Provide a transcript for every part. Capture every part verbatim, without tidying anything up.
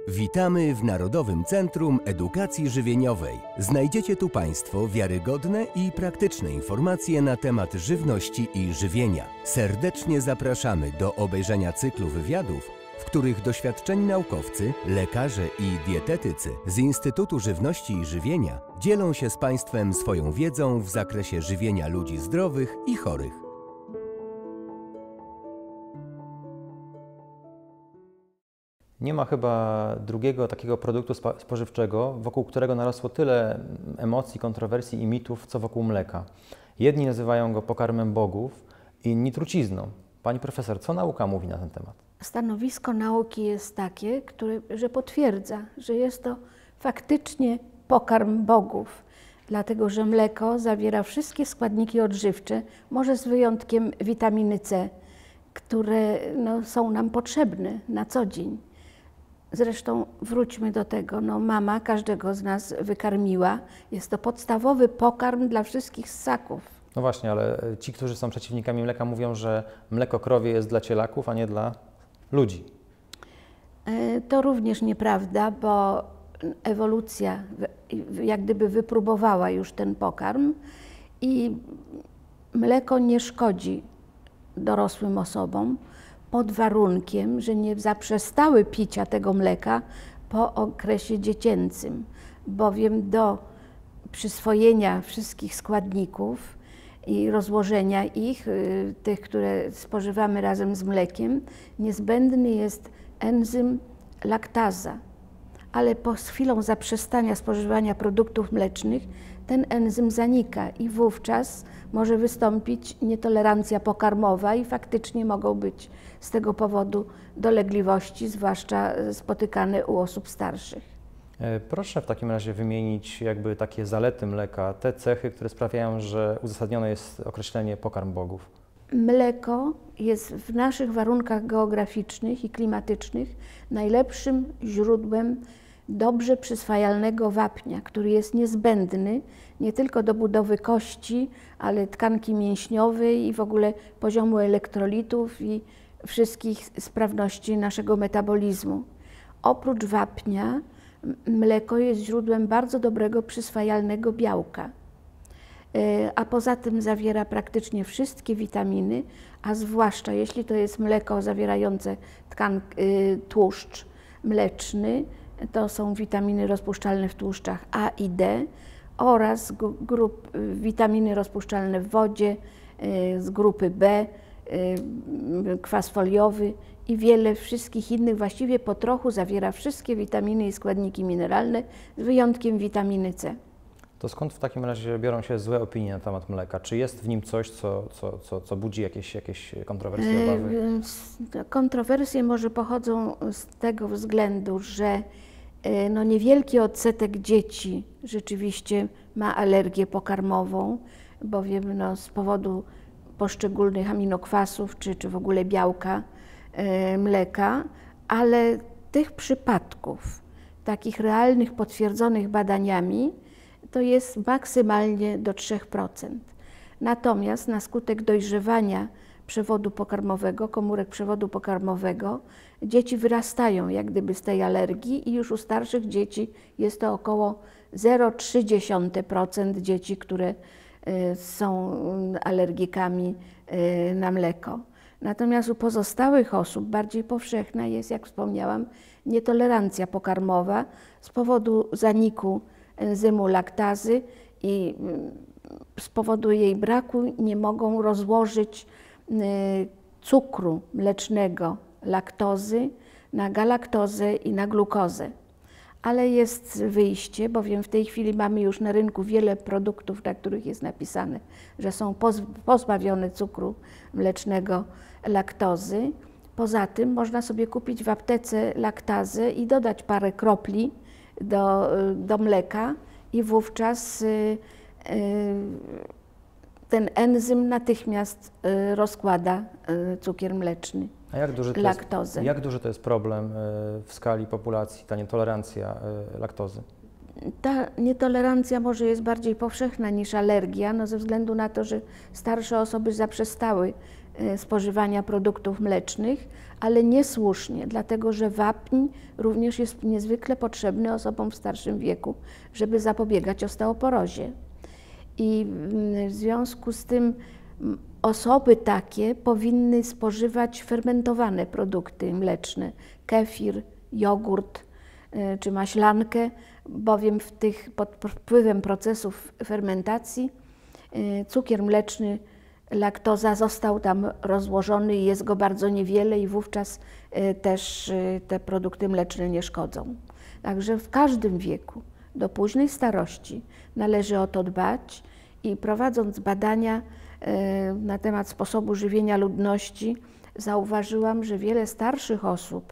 Witamy w Narodowym Centrum Edukacji Żywieniowej. Znajdziecie tu Państwo wiarygodne i praktyczne informacje na temat żywności i żywienia. Serdecznie zapraszamy do obejrzenia cyklu wywiadów, w których doświadczeni naukowcy, lekarze i dietetycy z Instytutu Żywności i Żywienia dzielą się z Państwem swoją wiedzą w zakresie żywienia ludzi zdrowych i chorych. Nie ma chyba drugiego takiego produktu spożywczego, wokół którego narosło tyle emocji, kontrowersji i mitów, co wokół mleka. Jedni nazywają go pokarmem bogów, inni trucizną. Pani profesor, co nauka mówi na ten temat? Stanowisko nauki jest takie, które, że potwierdza, że jest to faktycznie pokarm bogów, dlatego że mleko zawiera wszystkie składniki odżywcze, może z wyjątkiem witaminy C, które no, są nam potrzebne na co dzień. Zresztą wróćmy do tego, no mama każdego z nas wykarmiła. Jest to podstawowy pokarm dla wszystkich ssaków. No właśnie, ale ci, którzy są przeciwnikami mleka, mówią, że mleko krowie jest dla cielaków, a nie dla ludzi. To również nieprawda, bo ewolucja jak gdyby wypróbowała już ten pokarm i mleko nie szkodzi dorosłym osobom, pod warunkiem, że nie zaprzestały picia tego mleka po okresie dziecięcym, bowiem do przyswojenia wszystkich składników i rozłożenia ich, tych, które spożywamy razem z mlekiem, niezbędny jest enzym laktaza. Ale po chwilą zaprzestania spożywania produktów mlecznych ten enzym zanika i wówczas może wystąpić nietolerancja pokarmowa i faktycznie mogą być z tego powodu dolegliwości, zwłaszcza spotykane u osób starszych. Proszę w takim razie wymienić jakby takie zalety mleka, te cechy, które sprawiają, że uzasadnione jest określenie pokarm bogów. Mleko jest w naszych warunkach geograficznych i klimatycznych najlepszym źródłem dobrze przyswajalnego wapnia, który jest niezbędny nie tylko do budowy kości, ale tkanki mięśniowej i w ogóle poziomu elektrolitów i wszystkich sprawności naszego metabolizmu. Oprócz wapnia mleko jest źródłem bardzo dobrego przyswajalnego białka, a poza tym zawiera praktycznie wszystkie witaminy, a zwłaszcza jeśli to jest mleko zawierające tkan, tłuszcz mleczny, to są witaminy rozpuszczalne w tłuszczach A i D oraz grup, witaminy rozpuszczalne w wodzie z grupy B, kwas foliowy i wiele wszystkich innych, właściwie po trochu zawiera wszystkie witaminy i składniki mineralne z wyjątkiem witaminy C. To skąd w takim razie biorą się złe opinie na temat mleka? Czy jest w nim coś, co, co, co, co budzi jakieś, jakieś kontrowersje, obawy? Kontrowersje może pochodzą z tego względu, że no niewielki odsetek dzieci rzeczywiście ma alergię pokarmową, bowiem no z powodu poszczególnych aminokwasów czy, czy w ogóle białka e, mleka, ale tych przypadków, takich realnych, potwierdzonych badaniami, to jest maksymalnie do trzech procent. Natomiast na skutek dojrzewania przewodu pokarmowego, komórek przewodu pokarmowego, dzieci wyrastają jak gdyby z tej alergii i już u starszych dzieci jest to około zero przecinek trzy procent dzieci, które są alergikami na mleko. Natomiast u pozostałych osób bardziej powszechna jest, jak wspomniałam, nietolerancja pokarmowa z powodu zaniku enzymu laktazy i z powodu jej braku nie mogą rozłożyć cukru mlecznego, laktozy na galaktozę i na glukozę. Ale jest wyjście, bowiem w tej chwili mamy już na rynku wiele produktów, na których jest napisane, że są pozbawione cukru mlecznego, laktozy. Poza tym można sobie kupić w aptece laktazę i dodać parę kropli do, do mleka i wówczas y, y, ten enzym natychmiast y, rozkłada y, cukier mleczny. A jak duży, to laktozę. Jest, jak duży to jest problem w skali populacji, ta nietolerancja laktozy? Ta nietolerancja może jest bardziej powszechna niż alergia, no ze względu na to, że starsze osoby zaprzestały spożywania produktów mlecznych, ale niesłusznie, dlatego że wapń również jest niezwykle potrzebny osobom w starszym wieku, żeby zapobiegać osteoporozie. I w związku z tym osoby takie powinny spożywać fermentowane produkty mleczne, kefir, jogurt czy maślankę, bowiem w tych, pod wpływem procesów fermentacji cukier mleczny, laktoza został tam rozłożony i jest go bardzo niewiele i wówczas też te produkty mleczne nie szkodzą. Także w każdym wieku, do późnej starości należy o to dbać i prowadząc badania na temat sposobu żywienia ludności, zauważyłam, że wiele starszych osób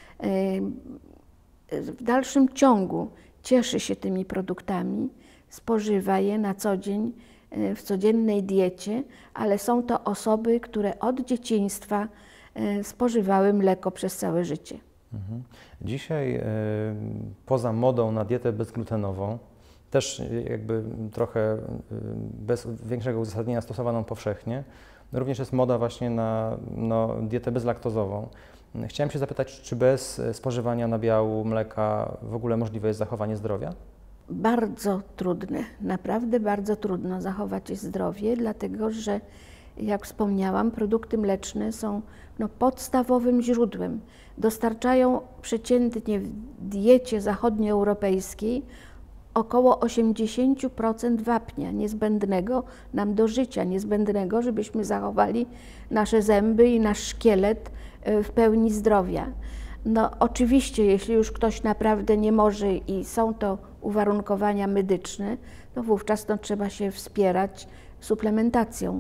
w dalszym ciągu cieszy się tymi produktami, spożywa je na co dzień w codziennej diecie, ale są to osoby, które od dzieciństwa spożywały mleko przez całe życie. Mhm. Dzisiaj poza modą na dietę bezglutenową, też jakby trochę bez większego uzasadnienia stosowaną powszechnie, również jest moda właśnie na no, dietę bezlaktozową. Chciałem się zapytać, czy bez spożywania nabiału mleka w ogóle możliwe jest zachowanie zdrowia? Bardzo trudne, naprawdę bardzo trudno zachować zdrowie, dlatego że, jak wspomniałam, produkty mleczne są no, podstawowym źródłem. Dostarczają przeciętnie w diecie zachodnioeuropejskiej około osiemdziesiąt procent wapnia niezbędnego nam do życia, niezbędnego, żebyśmy zachowali nasze zęby i nasz szkielet w pełni zdrowia. No oczywiście, jeśli już ktoś naprawdę nie może i są to uwarunkowania medyczne, to wówczas no, trzeba się wspierać suplementacją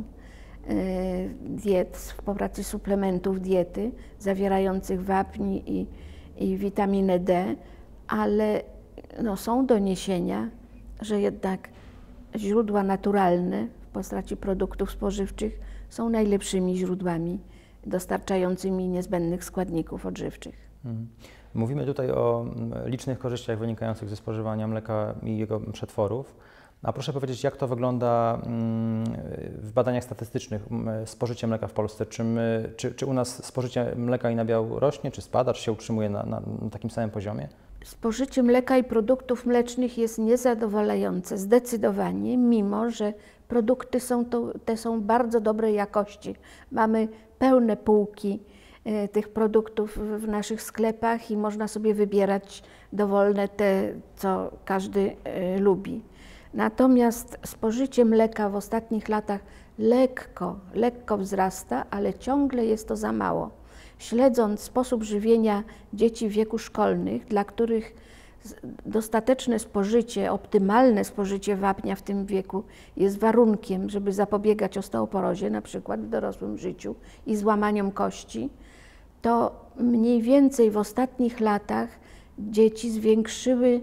diet, w postaci suplementów diety zawierających wapń i, i witaminę D, ale no, są doniesienia, że jednak źródła naturalne w postaci produktów spożywczych są najlepszymi źródłami dostarczającymi niezbędnych składników odżywczych. Mhm. Mówimy tutaj o licznych korzyściach wynikających ze spożywania mleka i jego przetworów. A proszę powiedzieć, jak to wygląda w badaniach statystycznych, spożycie mleka w Polsce? Czy, my, czy, czy u nas spożycie mleka i nabiału rośnie, czy spada, czy się utrzymuje na, na, na takim samym poziomie? Spożycie mleka i produktów mlecznych jest niezadowalające zdecydowanie, mimo że produkty są to, te są bardzo dobrej jakości. Mamy pełne półki tych produktów w naszych sklepach i można sobie wybierać dowolne te, co każdy lubi. Natomiast spożycie mleka w ostatnich latach lekko, lekko wzrasta, ale ciągle jest to za mało. Śledząc sposób żywienia dzieci w wieku szkolnych, dla których dostateczne spożycie, optymalne spożycie wapnia w tym wieku jest warunkiem, żeby zapobiegać osteoporozie, na przykład w dorosłym życiu i złamaniom kości, to mniej więcej w ostatnich latach dzieci zwiększyły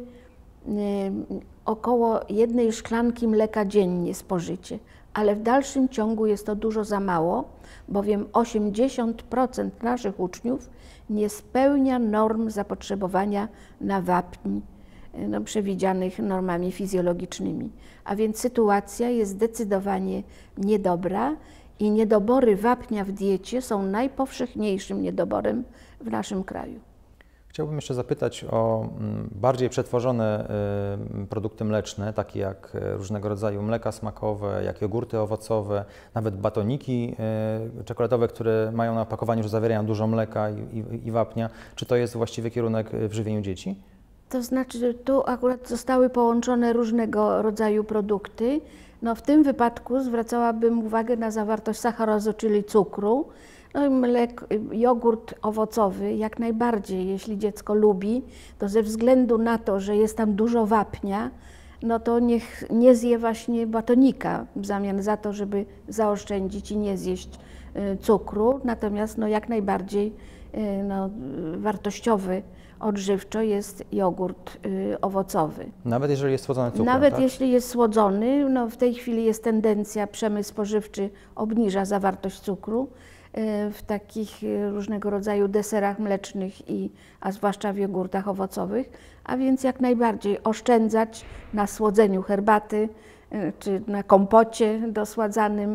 około jednej szklanki mleka dziennie spożycie, ale w dalszym ciągu jest to dużo za mało, bowiem osiemdziesiąt procent naszych uczniów nie spełnia norm zapotrzebowania na wapń no, przewidzianych normami fizjologicznymi. A więc sytuacja jest zdecydowanie niedobra i niedobory wapnia w diecie są najpowszechniejszym niedoborem w naszym kraju. Chciałbym jeszcze zapytać o bardziej przetworzone produkty mleczne, takie jak różnego rodzaju mleka smakowe, jak jogurty owocowe, nawet batoniki czekoladowe, które mają na opakowaniu, że zawierają dużo mleka i, i, i wapnia. Czy to jest właściwy kierunek w żywieniu dzieci? To znaczy, że tu akurat zostały połączone różnego rodzaju produkty. No, w tym wypadku zwracałabym uwagę na zawartość sacharozy, czyli cukru. No i mlek, jogurt owocowy jak najbardziej, jeśli dziecko lubi, to ze względu na to, że jest tam dużo wapnia, no to niech nie zje właśnie batonika w zamian za to, żeby zaoszczędzić i nie zjeść cukru. Natomiast no jak najbardziej no, wartościowy odżywczo jest jogurt owocowy. Nawet jeżeli jest słodzony cukrem, Nawet tak? jeśli jest słodzony, no w tej chwili jest tendencja, przemysł spożywczy obniża zawartość cukru w takich różnego rodzaju deserach mlecznych, i, a zwłaszcza w jogurtach owocowych, a więc jak najbardziej oszczędzać na słodzeniu herbaty czy na kompocie dosładzanym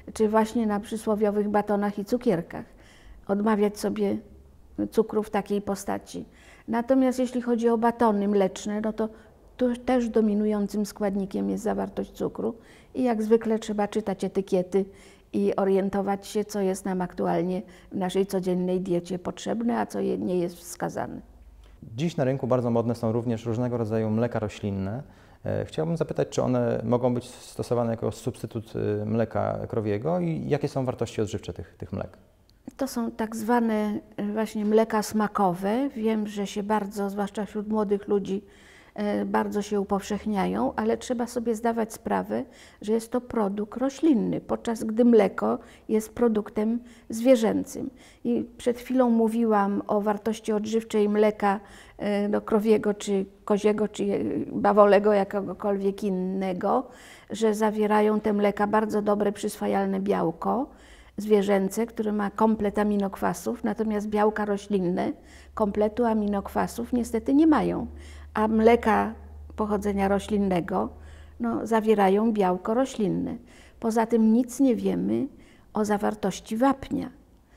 czy właśnie na przysłowiowych batonach i cukierkach. Odmawiać sobie cukru w takiej postaci. Natomiast jeśli chodzi o batony mleczne, no to tu też dominującym składnikiem jest zawartość cukru i jak zwykle trzeba czytać etykiety i orientować się, co jest nam aktualnie w naszej codziennej diecie potrzebne, a co nie jest wskazane. Dziś na rynku bardzo modne są również różnego rodzaju mleka roślinne. Chciałbym zapytać, czy one mogą być stosowane jako substytut mleka krowiego i jakie są wartości odżywcze tych, tych mlek? To są tak zwane właśnie mleka smakowe. Wiem, że się bardzo, zwłaszcza wśród młodych ludzi, bardzo się upowszechniają, ale trzeba sobie zdawać sprawę, że jest to produkt roślinny, podczas gdy mleko jest produktem zwierzęcym. I przed chwilą mówiłam o wartości odżywczej mleka no, krowiego, czy koziego, czy bawolego, jakiegokolwiek innego, że zawierają te mleka bardzo dobre przyswajalne białko zwierzęce, które ma komplet aminokwasów, natomiast białka roślinne kompletu aminokwasów niestety nie mają. A mleka pochodzenia roślinnego no, zawierają białko roślinne. Poza tym nic nie wiemy o zawartości wapnia.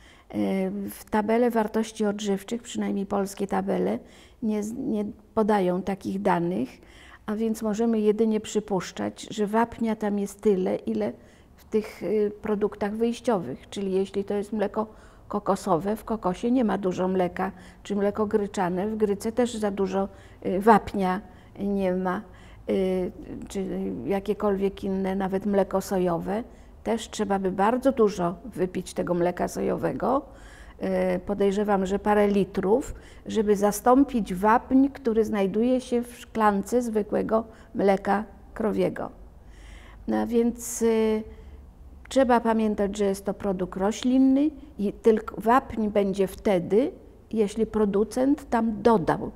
W tabele wartości odżywczych, przynajmniej polskie tabele, nie, nie podają takich danych, a więc możemy jedynie przypuszczać, że wapnia tam jest tyle, ile w tych produktach wyjściowych, czyli jeśli to jest mleko kokosowe, w kokosie nie ma dużo mleka, czy mleko gryczane, w gryce też za dużo wapnia nie ma, czy jakiekolwiek inne, nawet mleko sojowe, też trzeba by bardzo dużo wypić tego mleka sojowego, podejrzewam, że parę litrów, żeby zastąpić wapń, który znajduje się w szklance zwykłego mleka krowiego. No więc trzeba pamiętać, że jest to produkt roślinny i tylko wapń będzie wtedy, jeśli producent tam dodał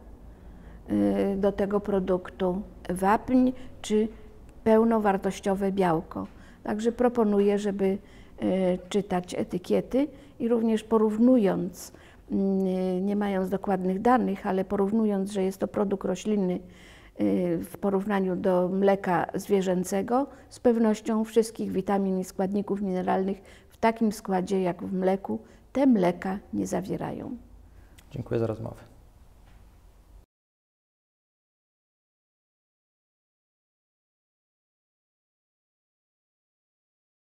do tego produktu wapń czy pełnowartościowe białko. Także proponuję, żeby czytać etykiety i również porównując, nie mając dokładnych danych, ale porównując, że jest to produkt roślinny w porównaniu do mleka zwierzęcego, z pewnością wszystkich witamin i składników mineralnych w takim składzie jak w mleku te mleka nie zawierają. Dziękuję za rozmowę.